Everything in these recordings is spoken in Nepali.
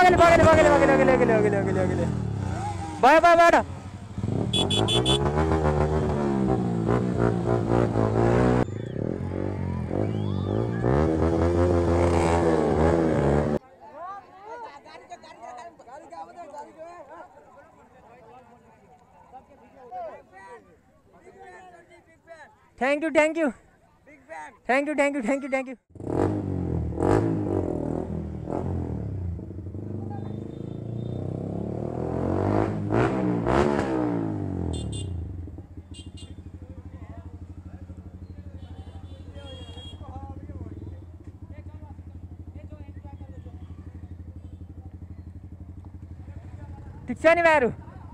बाय थैंक यू ठीक छ नि भाइहरु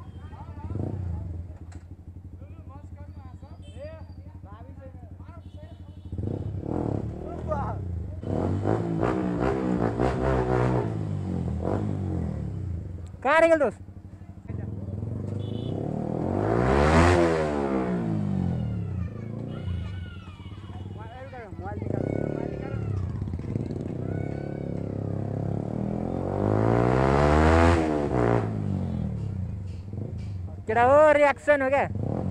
कहाँ निकल दोस्त केटा हो रिएक्सन हो क्या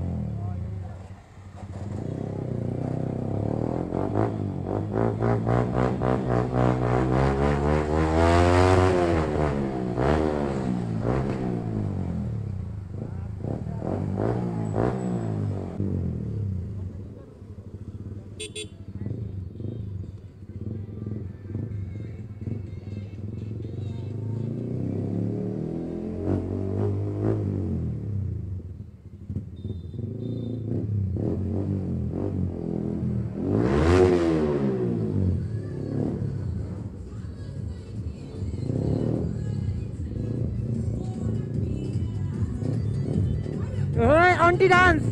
आंटी डांस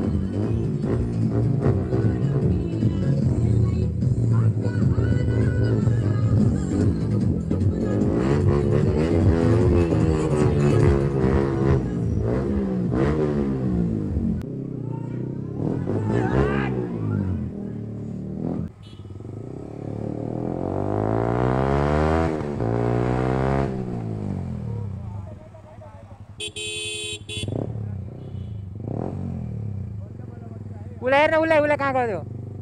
उसलाई कहाँ गयो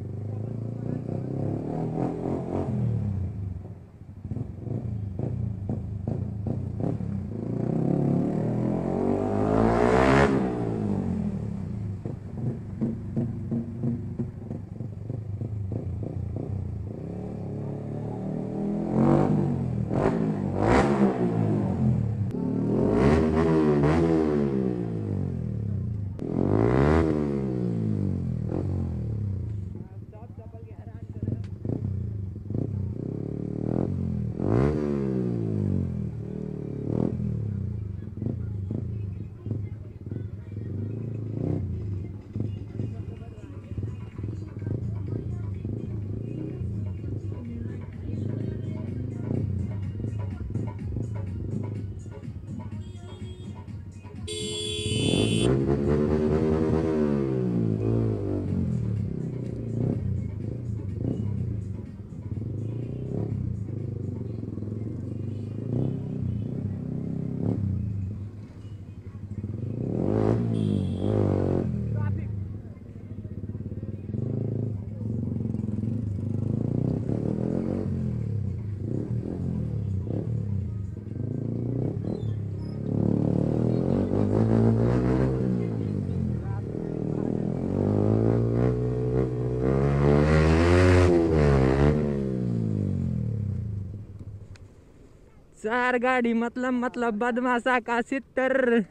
चार गाड़ी मतलब बदमाशा का सितर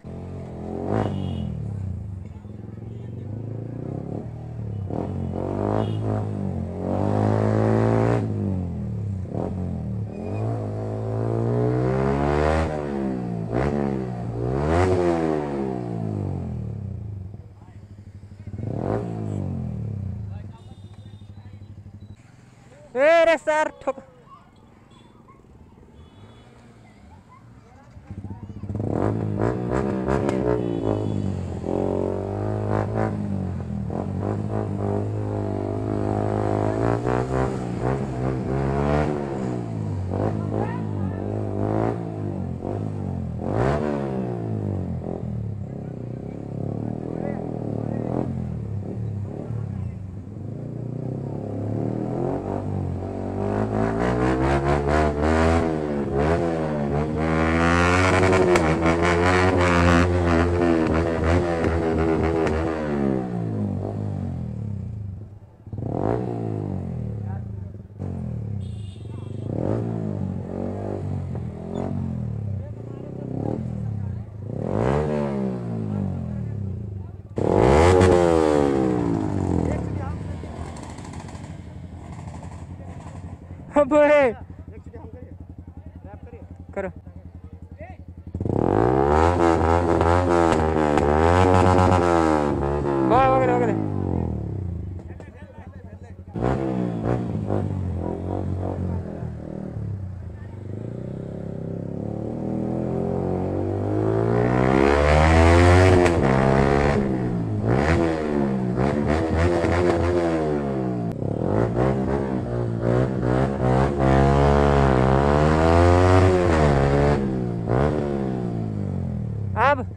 रे सर ठोक अबे करो वगैरह वगैरह। अब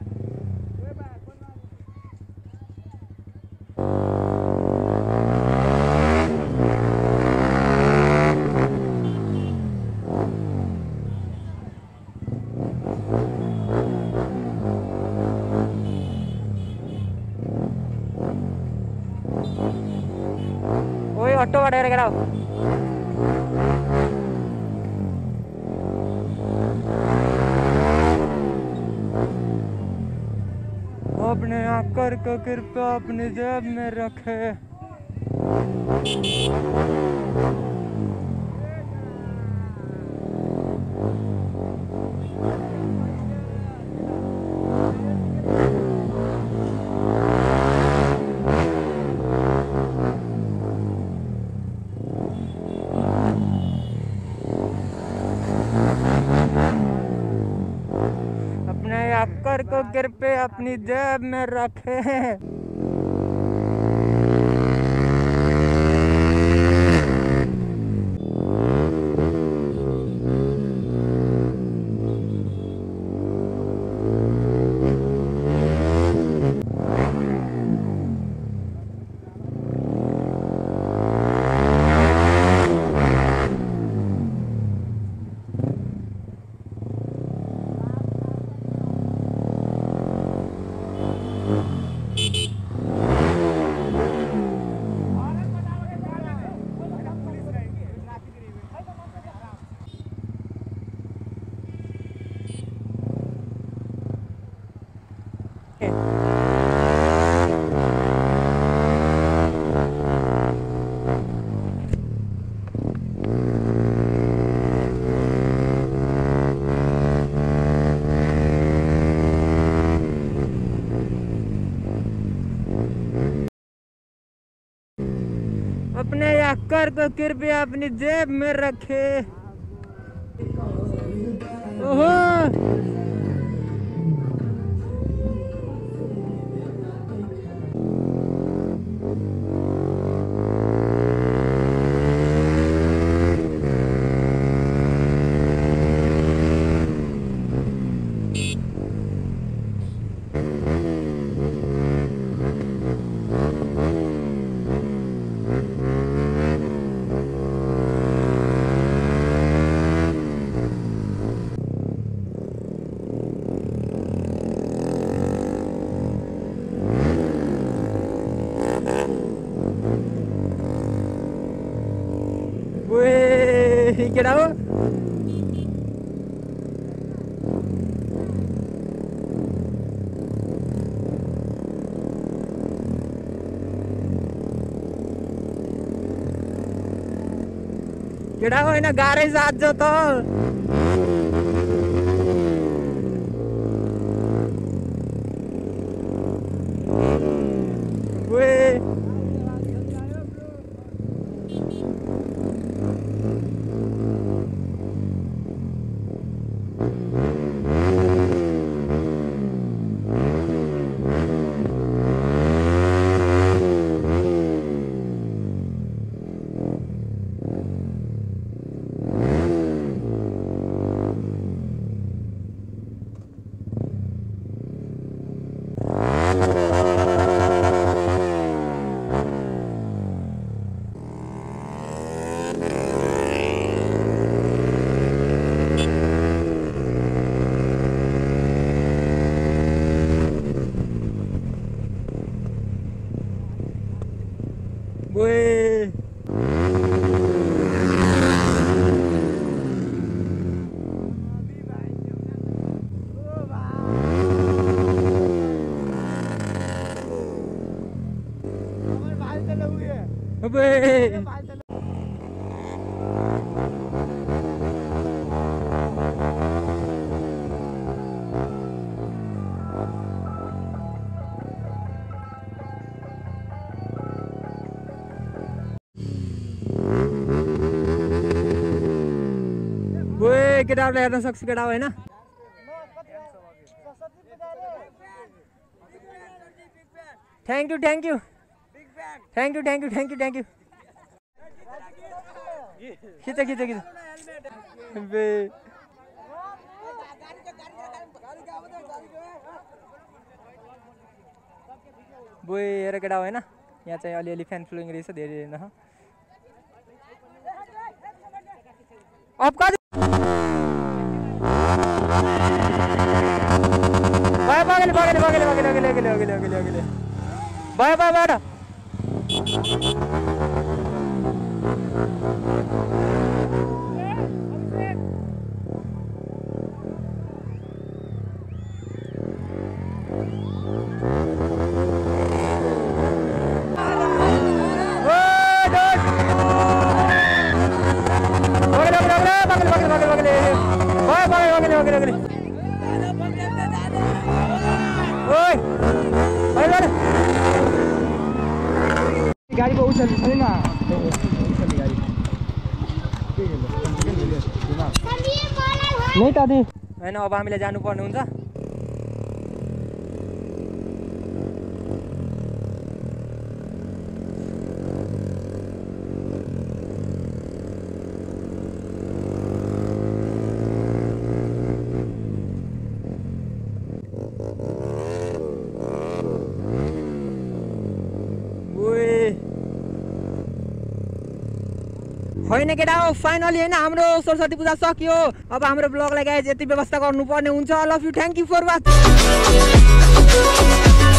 वही ऑटो वगैरह कराओ। अपने आकर को कृपया अपनी जेब में रखे। अपने आकर को कृपया अपनी जेब में रखे। अपने आकर को कृपया अपनी जेब में रखे। ओहो get out. Get out in a garage आज जो तो अबे केटाहरुले हेर्न सक्छु केटा हो हैन थ्यांक यू खिच बे बोय हेर केटा हो हैन यहाँ चाहिँ अलिअलि फ्यान फ्लोइङ रहेछ धेरै हैन अब Bagale. Bye. गाडी को उचल छैन नै त दि हैन अब हामीले जानु पर्ने हुन्छ होइन केटा हो फाइनली हैन हाम्रो सरस्वती पूजा सकियो अब हाम्रो ब्लगलाई गाइज यति व्यवस्था गर्नुपर्ने हुन्छ love you thank you for watching